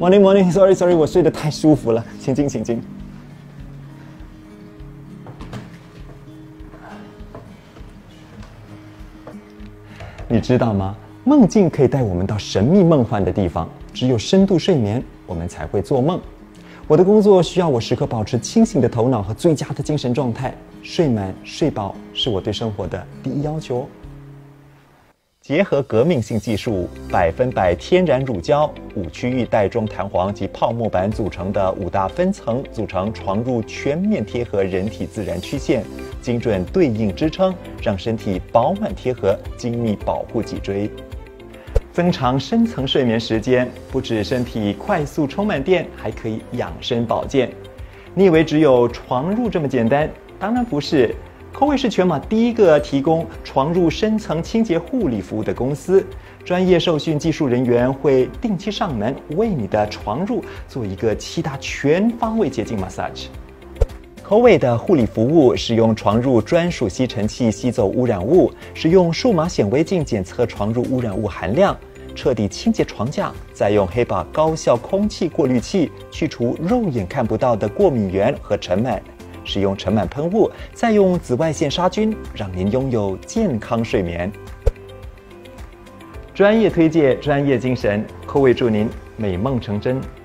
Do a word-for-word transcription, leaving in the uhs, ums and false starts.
Morning, morning. Sorry, sorry， 我睡得太舒服了，请进，请进。你知道吗？梦境可以带我们到神秘梦幻的地方，只有深度睡眠，我们才会做梦。我的工作需要我时刻保持清醒的头脑和最佳的精神状态，睡满睡饱是我对生活的第一要求。结合革命性技术，百分百天然乳胶、五区域带状弹簧及泡沫板组成的五大分层，组成床褥全面贴合人体自然曲线，精准对应支撑，让身体饱满贴合，精密保护脊椎，增长深层睡眠时间。不止身体快速充满电，还可以养生保健。你以为只有床褥这么简单？当然不是。Coway 是全马第一个提供床褥深层清洁护理服务的公司，专业受训技术人员会定期上门，为你的床褥做一个七大全方位洁净 massage。Coway 的护理服务使用床褥专属吸尘器吸走污染物，使用数码显微镜检测床褥污染物含量，彻底清洁床架，再用黑把高效空气过滤器去除肉眼看不到的过敏源和尘螨。使用尘螨喷雾，再用紫外线杀菌，让您拥有健康睡眠。专业推荐，专业精神，Coway祝您美梦成真。